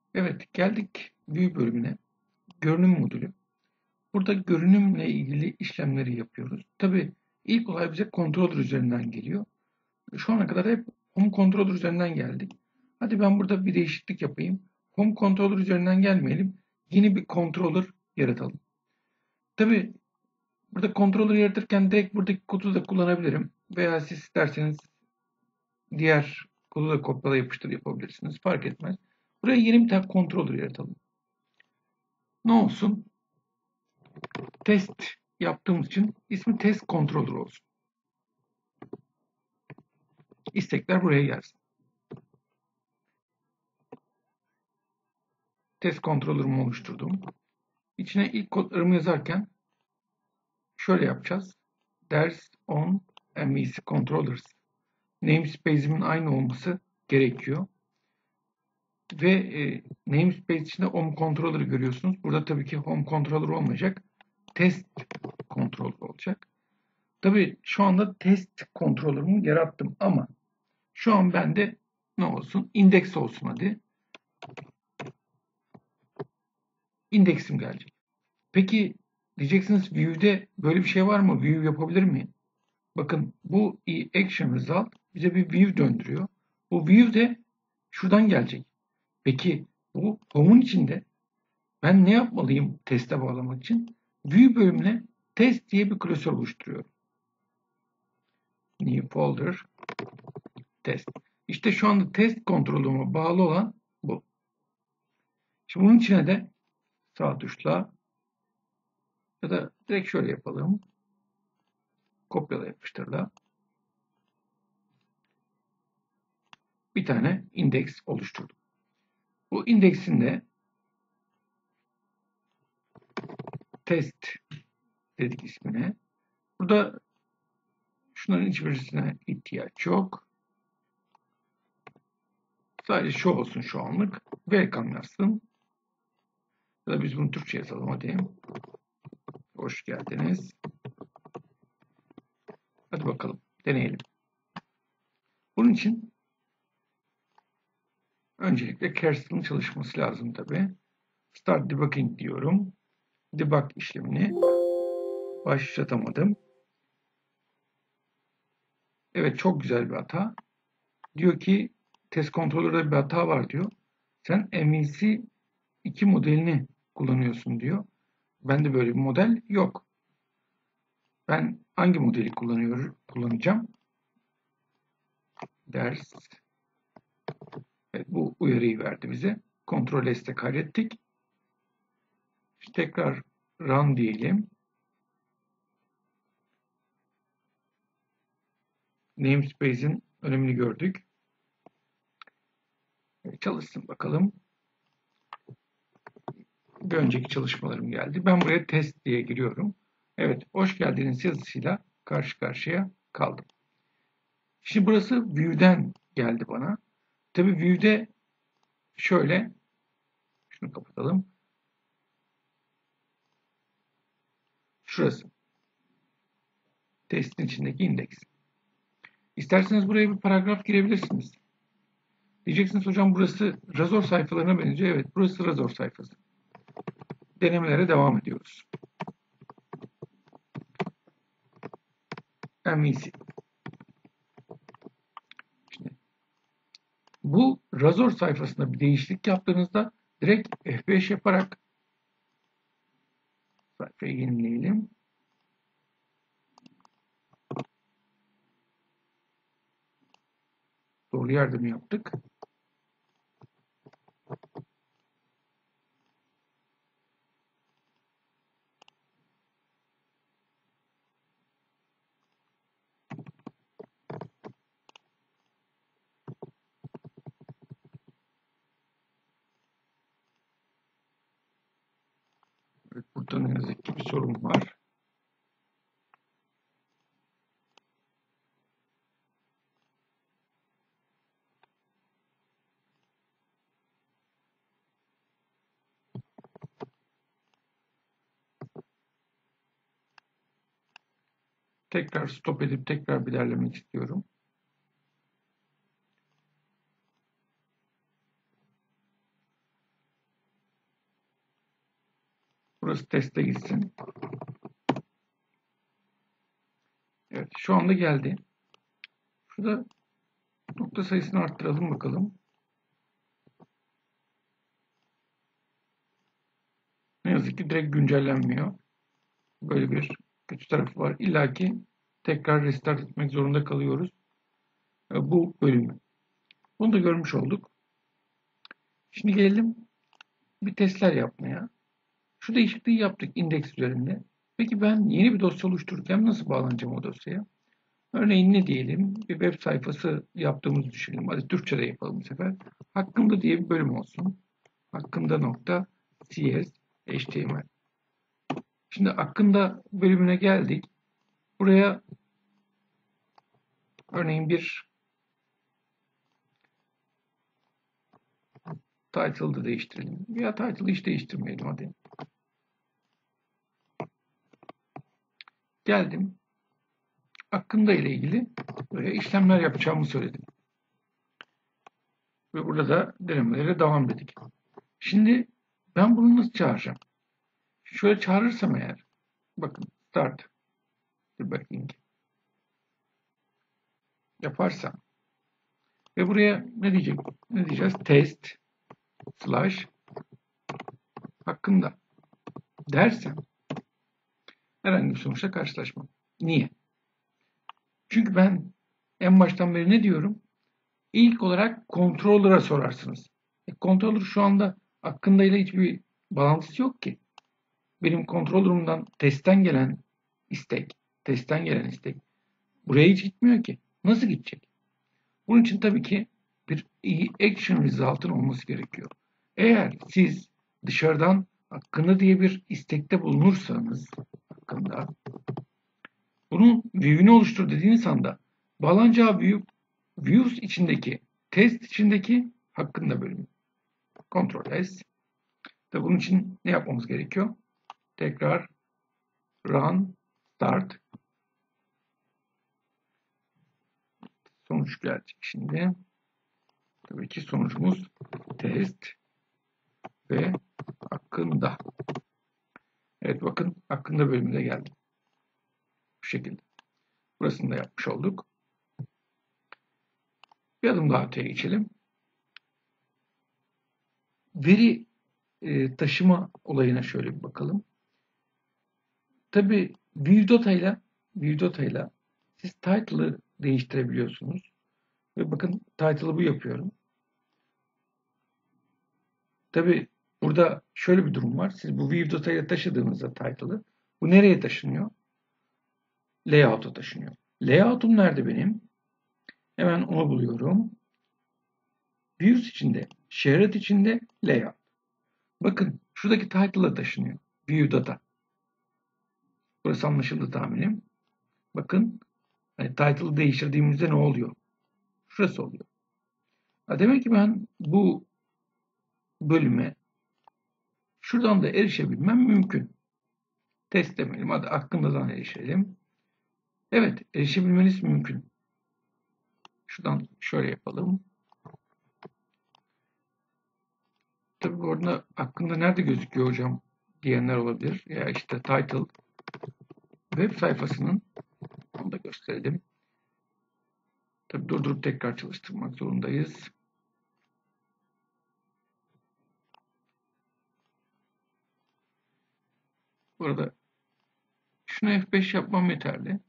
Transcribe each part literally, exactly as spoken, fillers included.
Evet, geldik View bölümüne. Görünüm modülü. Burada görünümle ilgili işlemleri yapıyoruz. Tabii ilk olay bize controller üzerinden geliyor. Şu ana kadar hep Home Controller üzerinden geldik. Hadi ben burada bir değişiklik yapayım. Home Controller üzerinden gelmeyelim. Yeni bir controller yaratalım. Tabii burada controller yaratırken direkt buradaki kodu da kullanabilirim. Veya siz isterseniz diğer kodu da kopyala yapıştır yapabilirsiniz. Fark etmez. Buraya yeni bir tane controller yaratalım. Ne olsun? Test yaptığımız için ismi test controller olsun. İstekler buraya gelsin. Test controller'ımı oluşturdum. İçine ilk kodlarımı yazarken şöyle yapacağız. Ders on M V C controllers. Namespace'imin aynı olması gerekiyor. Ve e, namespace içinde home controller'ı görüyorsunuz. Burada tabii ki home controller olmayacak. Test controller olacak. Tabii şu anda test controller'ımı yarattım ama şu an bende ne olsun? Index olsun hadi. İndeksim gelecek. Peki diyeceksiniz View'de böyle bir şey var mı? View yapabilir miyim? Bakın bu action result bize bir view döndürüyor. Bu view de şuradan gelecek. Peki bu home'un içinde ben ne yapmalıyım teste bağlamak için? View bölümüne test diye bir klasör oluşturuyorum. New folder test. İşte şu anda test kontrolüme bağlı olan bu. Şimdi bunun içine de sağ tuşla ya da direkt şöyle yapalım. Kopyala yapıştırla. Bir tane indeks oluşturdum. Bu indeksin de test dedik ismine. Burada şunların hiçbirisine ihtiyaç yok. Sadece şu olsun şu anlık. Welcome yazsın. Ya da biz bunu Türkçe yazalım hadi. Hoş geldiniz. Hadi bakalım deneyelim. Bunun için öncelikle Kerstin'in çalışması lazım tabi. Start debugging diyorum. Debug işlemini başlatamadım. Evet çok güzel bir hata. Diyor ki test kontrolörde bir hata var diyor. Sen M V C iki modelini kullanıyorsun diyor. Bende böyle bir model yok. Ben hangi modeli kullanıyorum, kullanacağım? Ders. Evet, bu uyarıyı verdi bize. Ctrl S'te kaydettik. İşte tekrar run diyelim. Namespace'in önemini gördük. Evet, çalışsın bakalım. Bir önceki çalışmalarım geldi. Ben buraya test diye giriyorum. Evet, hoş geldiniz yazısıyla karşı karşıya kaldım. Şimdi burası View'den geldi bana. Tabii View'de şöyle, şunu kapatalım. Şurası. Testin içindeki indeks. İsterseniz buraya bir paragraf girebilirsiniz. Diyeceksiniz hocam burası Razor sayfalarına benziyor. Evet, burası Razor sayfası. Denemelere devam ediyoruz. M V C. Şimdi, bu Razor sayfasında bir değişiklik yaptığınızda direkt F beş yaparak sayfayı yenileyelim. Doğru yerde mi yaptık? Evet, burada ne yazık ki bir sorun var. Tekrar stop edip tekrar bir ilerlemek istiyorum. Burası teste gitsin. Evet, şu anda geldi. Şurada nokta sayısını arttıralım bakalım. Ne yazık ki direkt güncellenmiyor. Böyle bir kötü tarafı var. İlla ki tekrar restart etmek zorunda kalıyoruz bu bölümü. Bunu da görmüş olduk. Şimdi gelelim bir testler yapmaya. Şu değişikliği yaptık indeks üzerinde. Peki ben yeni bir dosya oluştururken nasıl bağlanacağım o dosyaya? Örneğin ne diyelim? Bir web sayfası yaptığımızı düşünelim. Hadi Türkçe'de yapalım bu sefer. Hakkında diye bir bölüm olsun. Hakkında nokta cs html. Şimdi hakkında bölümüne geldik. Buraya örneğin bir title'ı değiştirelim. Veya title'ı hiç değiştirmeyelim hadi. Geldim. Hakkında ile ilgili buraya işlemler yapacağımı söyledim. Ve burada da denemelere devam dedik. Şimdi ben bunu nasıl çağıracağım? Şöyle çağırırsam eğer, bakın start debugging yaparsam ve buraya ne diyecek? Ne diyeceğiz? Test slash hakkında dersem herhangi bir sonuçla karşılaşmam. Niye? Çünkü ben en baştan beri ne diyorum? İlk olarak controller'a sorarsınız. E, controller şu anda hakkında ile hiçbir bağlantısı yok ki. Benim controller'ımdan testten gelen istek, testten gelen istek buraya hiç gitmiyor ki. Nasıl gidecek? Bunun için tabii ki bir action result'ın olması gerekiyor. Eğer siz dışarıdan hakkında diye bir istekte bulunursanız hakkında bunun view'ini oluştur dediğiniz anda bağlanacağı view views içindeki test içindeki hakkında bölümü. Ctrl S. Tabii bunun için ne yapmamız gerekiyor? Tekrar run start. Sonuç gelecek şimdi. Tabii ki sonucumuz test ve hakkında. Evet bakın hakkında bölümüne geldi. Bu şekilde. Burasını da yapmış olduk. Bir adım daha öteye geçelim. Veri e, taşıma olayına şöyle bir bakalım. Tabii ViewData ile ViewData ile siz title'ı değiştirebiliyorsunuz. Ve bakın title'ı bu yapıyorum. Tabii burada şöyle bir durum var. Siz bu ViewData ile taşıdığınızda title'ı bu nereye taşınıyor? Layout'a taşınıyor. Layout'um nerede benim? Hemen onu buluyorum. Views içinde, Shared içinde Layout. Bakın şuradaki title'a taşınıyor. ViewData. Burası anlaşıldı tahminim. Bakın hani title'ı değiştirdiğimizde ne oluyor? Şurası oluyor. Ha, demek ki ben bu bölüme şuradan da erişebilmem mümkün. Test demeyelim. Hadi hakkındadan erişelim. Evet, erişebilmeniz mümkün. Şuradan şöyle yapalım. Tabii bu arada hakkında nerede gözüküyor hocam diyenler olabilir. Ya işte title web sayfasının onu da gösterelim. Tabii durdurup tekrar çalıştırmak zorundayız. Burada şunu F beş yapmam yeterli.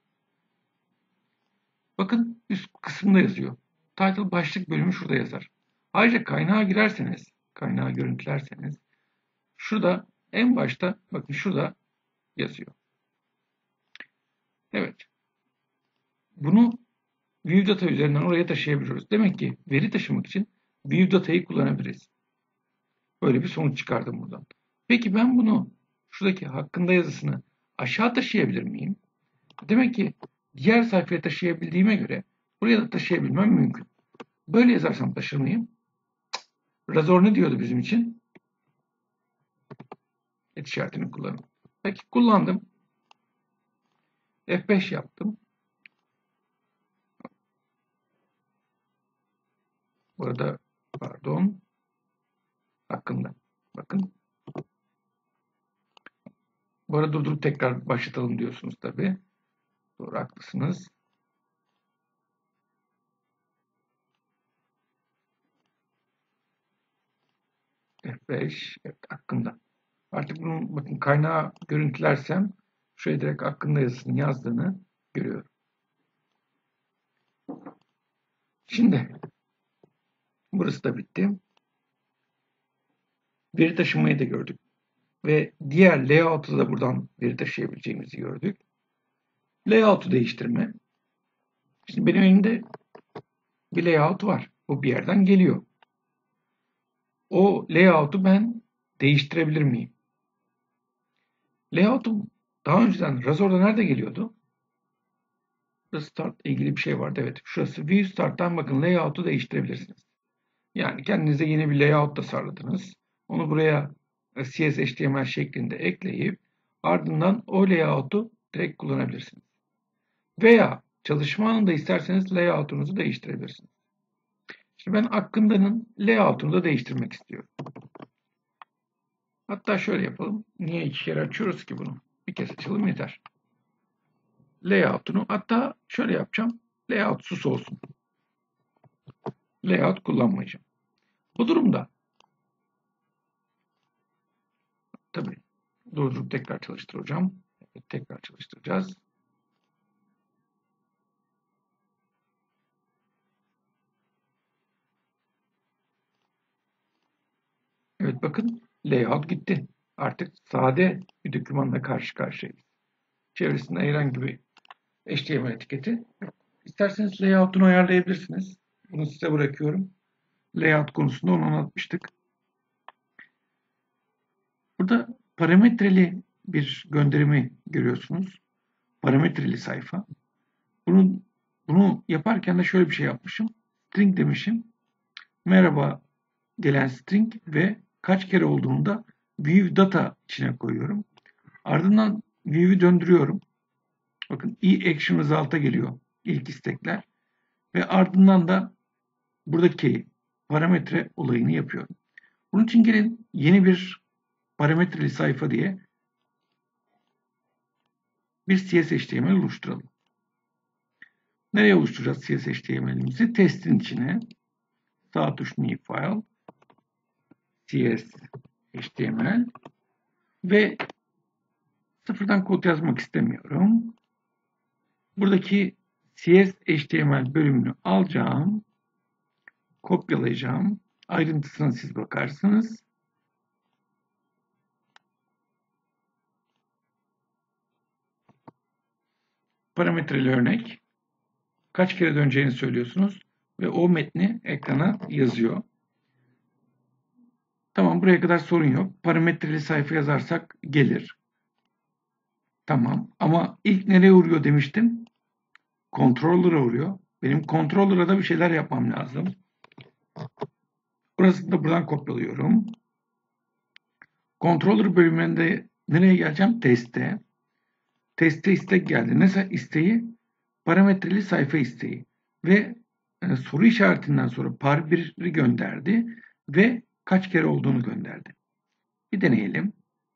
Bakın üst kısımda yazıyor. Title başlık bölümü şurada yazar. Ayrıca kaynağa girerseniz, kaynağı görüntülerseniz şurada en başta bakın şurada yazıyor. Evet. Bunu ViewData üzerinden oraya taşıyabiliyoruz. Demek ki veri taşımak için ViewData'yı kullanabiliriz. Böyle bir sonuç çıkardım buradan. Peki ben bunu şuradaki hakkında yazısını aşağı taşıyabilir miyim? Demek ki diğer sayfaya taşıyabildiğime göre buraya da taşıyabilmem mümkün. Böyle yazarsam taşır mıyım? Razor ne diyordu bizim için? Et işaretini kullanın. Peki kullandım. F beş yaptım. Burada pardon hakkında. Bakın. Bu arada durdurup tekrar başlatalım diyorsunuz tabii. Doğru, haklısınız. F beş, evet, hakkında. Artık bunun bakın kaynağı görüntülersem şuraya direkt hakkında yazısını yazdığını görüyorum. Şimdi burası da bitti. Veri taşımayı da gördük. Ve diğer layout'u da buradan veri taşıyabileceğimizi gördük. Layout'u değiştirme. Şimdi benim elimde bir layout var. Bu bir yerden geliyor. O layout'u ben değiştirebilir miyim? Layout'um daha önceden Razor'da nerede geliyordu? Burada Start ile ilgili bir şey vardı. Evet. Şurası View Start'tan bakın layout'u değiştirebilirsiniz. Yani kendinize yeni bir layout tasarladınız. Onu buraya C S H T M L şeklinde ekleyip ardından o layout'u direkt kullanabilirsiniz. Veya çalışma anında isterseniz layout'unuzu değiştirebilirsiniz. Şimdi ben Akında'nın layout'unu da değiştirmek istiyorum. Hatta şöyle yapalım. Niye iki kere açıyoruz ki bunu? Bir kez açalım yeter. Layout'unu, hatta şöyle yapacağım. Layout sus olsun. Layout kullanmayacağım. Bu durumda tabii durdurup tekrar çalıştır hocam. Evet, tekrar çalıştıracağız. Evet, bakın layout gitti. Artık sade bir dokümanla karşı karşıyayız. Çevresinde herhangi bir H T M L etiketi. İsterseniz layout'unu ayarlayabilirsiniz. Bunu size bırakıyorum. Layout konusunda onu anlatmıştık. Burada parametreli bir gönderimi görüyorsunuz. Parametreli sayfa. Bunu, bunu yaparken de şöyle bir şey yapmışım. String demişim. Merhaba gelen string ve kaç kere olduğunu da view data içine koyuyorum. Ardından view'ü döndürüyorum. Bakın e-action result'a geliyor ilk istekler. Ve ardından da buradaki parametre olayını yapıyorum. Bunun için gelin yeni bir parametreli sayfa diye bir C S H T M L oluşturalım. Nereye oluşturacağız C S H T M L'imizi? Testin içine. Sağ tuş new file, C S H T M L ve sıfırdan kod yazmak istemiyorum. Buradaki C S H T M L bölümünü alacağım, kopyalayacağım. Ayrıntısına siz bakarsınız. Parametreli örnek. Kaç kere döneceğini söylüyorsunuz ve o metni ekrana yazıyor. Tamam, buraya kadar sorun yok. Parametreli sayfa yazarsak gelir. Tamam, ama ilk nereye uğruyor demiştim? Controller'a uğruyor. Benim controller'a da bir şeyler yapmam lazım. Burasını da buradan kopyalıyorum. Controller bölümünde nereye geleceğim? Teste. Teste istek geldi. Neyse isteği parametreli sayfa isteği. Ve e, soru işaretinden sonra par bir'i gönderdi ve kaç kere olduğunu gönderdi. Bir deneyelim.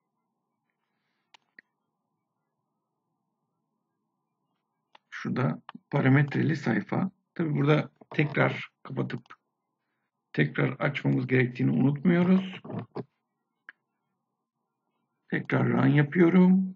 Şurada parametreli sayfa. Tabi burada tekrar kapatıp tekrar açmamız gerektiğini unutmuyoruz. Tekrar run yapıyorum.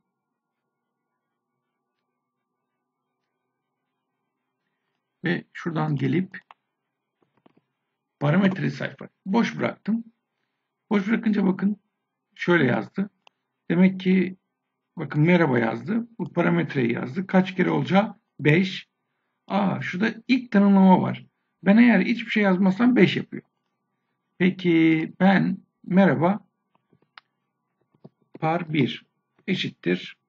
Ve şuradan gelip parametreli sayfa. Boş bıraktım. Boş bırakınca bakın şöyle yazdı. Demek ki bakın merhaba yazdı. Bu parametreyi yazdı. Kaç kere olacağı? beş. Aa, şurada ilk tanımlama var. Ben eğer hiçbir şey yazmazsam beş yapıyor. Peki ben merhaba par bir eşittir.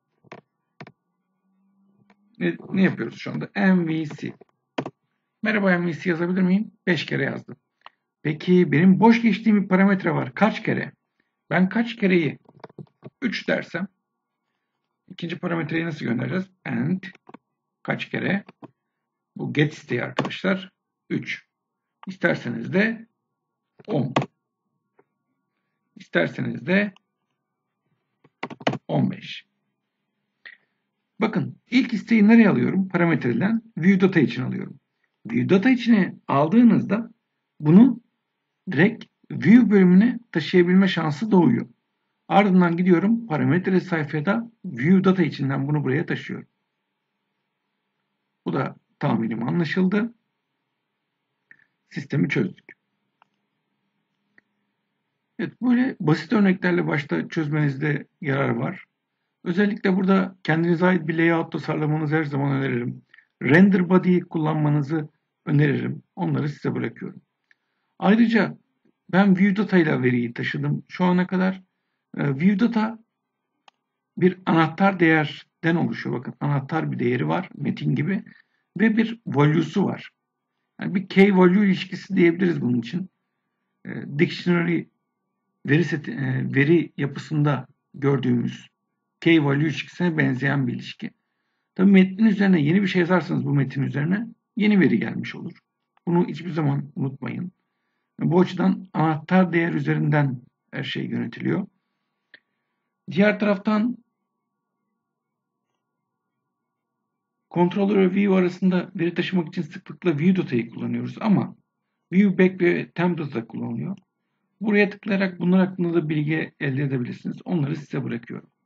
Ne, ne yapıyoruz şu anda? M V C. Merhaba M V C yazabilir miyim? beş kere yazdım. Peki benim boş geçtiğim bir parametre var. Kaç kere? Ben kaç kereyi üç dersem ikinci parametreyi nasıl göndereceğiz? And kaç kere? Bu get isteği arkadaşlar. üç. İsterseniz de on. İsterseniz de on beş. Bakın ilk isteği nereye alıyorum? Parametreden view data için alıyorum. View data içine aldığınızda bunu direkt view bölümüne taşıyabilme şansı doğuyor. Ardından gidiyorum parametre sayfada view data içinden bunu buraya taşıyorum. Bu da tahminim anlaşıldı. Sistemi çözdük. Evet, böyle basit örneklerle başta çözmenizde yarar var. Özellikle burada kendinize ait bir layout tasarlamanızı her zaman öneririm. Render body kullanmanızı öneririm. Onları size bırakıyorum. Ayrıca ben ViewData ile veriyi taşıdım şu ana kadar. ViewData bir anahtar değerden oluşuyor. Bakın anahtar bir değeri var metin gibi ve bir value'su var. Yani bir key-value ilişkisi diyebiliriz bunun için. Dictionary veri, seti, veri yapısında gördüğümüz key-value ilişkisine benzeyen bir ilişki. Tabii metnin üzerine yeni bir şey yazarsanız bu metin üzerine yeni veri gelmiş olur. Bunu hiçbir zaman unutmayın. Bu açıdan anahtar değer üzerinden her şey yönetiliyor. Diğer taraftan controller ve view arasında veri taşımak için sıklıkla view data'yı kullanıyoruz ama view back ve temp data kullanılıyor. Buraya tıklayarak bunlar hakkında da bilgi elde edebilirsiniz. Onları size bırakıyorum.